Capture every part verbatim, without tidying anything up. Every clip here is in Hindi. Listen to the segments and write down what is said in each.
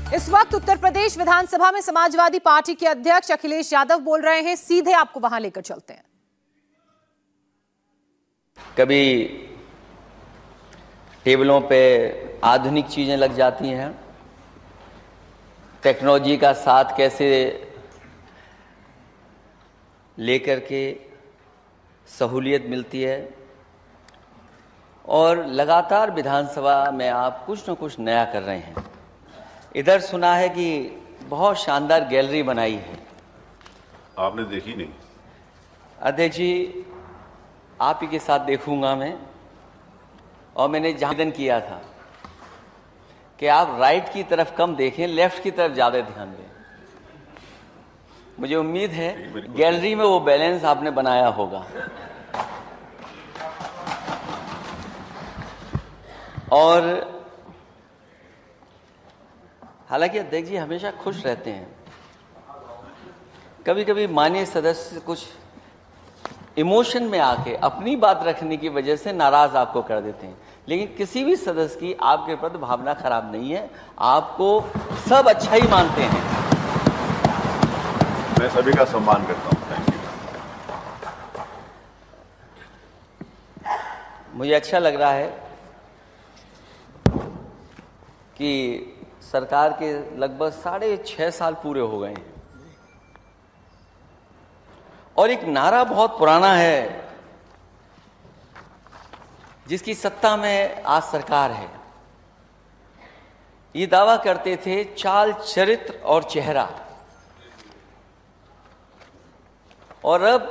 इस वक्त उत्तर प्रदेश विधानसभा में समाजवादी पार्टी के अध्यक्ष अखिलेश यादव बोल रहे हैं। सीधे आपको वहां लेकर चलते हैं। कभी टेबलों पे आधुनिक चीजें लग जाती हैं, टेक्नोलॉजी का साथ कैसे लेकर के सहूलियत मिलती है, और लगातार विधानसभा में आप कुछ न कुछ नया कर रहे हैं। इधर सुना है कि बहुत शानदार गैलरी बनाई है, आपने देखी नहीं? अध्यक्ष जी, आप ही के साथ देखूंगा मैं। और मैंने निवेदन किया था कि आप राइट की तरफ कम देखें, लेफ्ट की तरफ ज्यादा ध्यान दें। मुझे उम्मीद है गैलरी में वो बैलेंस आपने बनाया होगा। और हालांकि अध्यक्ष जी हमेशा खुश रहते हैं, कभी कभी माननीय सदस्य कुछ इमोशन में आके अपनी बात रखने की वजह से नाराज आपको कर देते हैं, लेकिन किसी भी सदस्य की आपके प्रति भावना खराब नहीं है। आपको सब अच्छा ही मानते हैं। मैं सभी का सम्मान करता हूं। Thank you. मुझे अच्छा लग रहा है कि सरकार के लगभग साढ़े छह साल पूरे हो गए हैं, और एक नारा बहुत पुराना है जिसकी सत्ता में आज सरकार है। ये दावा करते थे चाल, चरित्र और चेहरा, और अब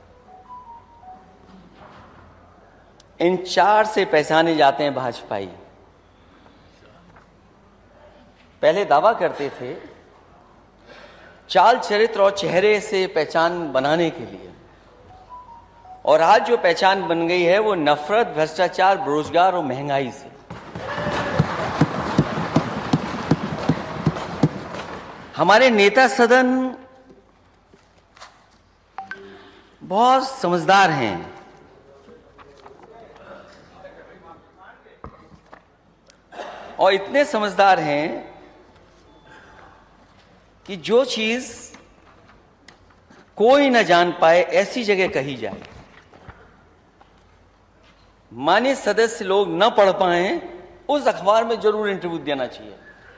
इन चार से पहचाने जाते हैं भाजपाई। पहले दावा करते थे चाल, चरित्र और चेहरे से पहचान बनाने के लिए, और आज जो पहचान बन गई है वो नफरत, भ्रष्टाचार, बेरोजगार और महंगाई से। हमारे नेता सदन बहुत समझदार हैं, और इतने समझदार हैं कि जो चीज कोई न जान पाए ऐसी जगह कही जाए। माननीय सदस्य लोग न पढ़ पाए उस अखबार में जरूर इंटरव्यू देना चाहिए।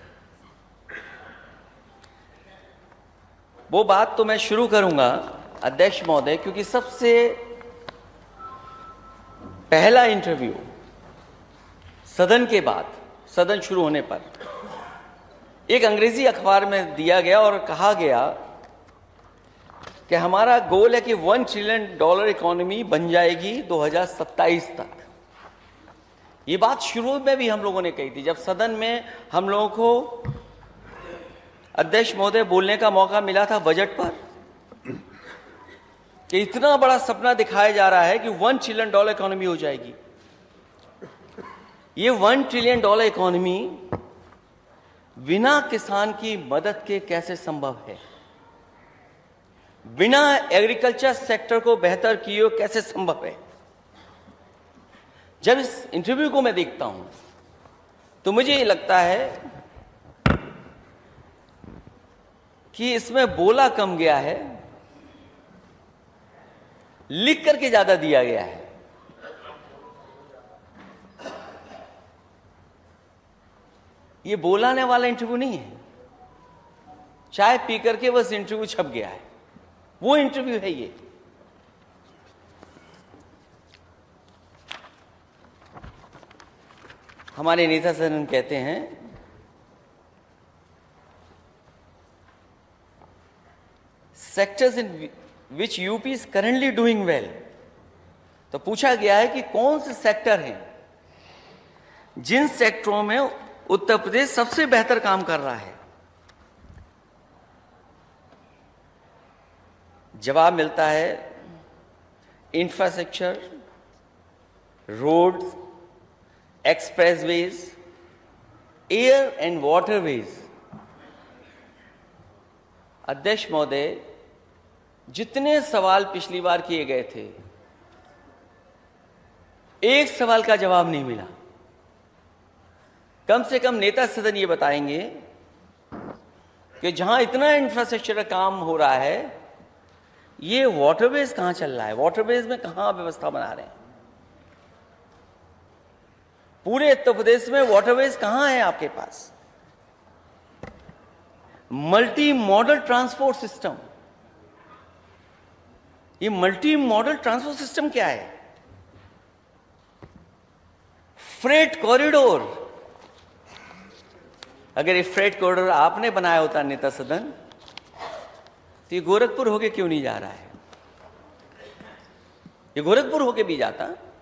वो बात तो मैं शुरू करूंगा अध्यक्ष महोदय, क्योंकि सबसे पहला इंटरव्यू सदन के बाद, सदन शुरू होने पर एक अंग्रेजी अखबार में दिया गया और कहा गया कि हमारा गोल है कि वन ट्रिलियन डॉलर इकोनॉमी बन जाएगी दो हज़ार सत्ताईस तक। ये बात शुरू में भी हम लोगों ने कही थी, जब सदन में हम लोगों को अध्यक्ष महोदय बोलने का मौका मिला था बजट पर, कि इतना बड़ा सपना दिखाया जा रहा है कि वन ट्रिलियन डॉलर इकोनॉमी हो जाएगी। ये वन ट्रिलियन डॉलर इकोनॉमी बिना किसान की मदद के कैसे संभव है? बिना एग्रीकल्चर सेक्टर को बेहतर किए कैसे संभव है? जब इस इंटरव्यू को मैं देखता हूं तो मुझे ये लगता है कि इसमें बोला कम गया है, लिख करके ज्यादा दिया गया है। ये बोलाने वाला इंटरव्यू नहीं है, चाय पी करके बस इंटरव्यू छप गया है, वो इंटरव्यू है ये। हमारे नेता सदन कहते हैं sectors in which UP is currently doing well. तो पूछा गया है कि कौन से सेक्टर हैं जिन सेक्टरों में उत्तर प्रदेश सबसे बेहतर काम कर रहा है। जवाब मिलता है infrastructure, roads, expressways, air and waterways. अध्यक्ष महोदय, जितने सवाल पिछली बार किए गए थे, एक सवाल का जवाब नहीं मिला। कम से कम नेता सदन ये बताएंगे कि जहां इतना इंफ्रास्ट्रक्चर का काम हो रहा है, ये वाटरवेज कहां चल रहा है? वाटरवेज में कहां व्यवस्था बना रहे हैं? पूरे उत्तर प्रदेश में वाटरवेज कहां है आपके पास? मल्टी मॉडल ट्रांसपोर्ट सिस्टम, ये मल्टी मॉडल ट्रांसपोर्ट सिस्टम क्या है? फ्रेट कॉरिडोर, अगर ये फ्रेट कॉरिडोर आपने बनाया होता नेता सदन, तो ये गोरखपुर होके क्यों नहीं जा रहा है? ये गोरखपुर होके भी जाता।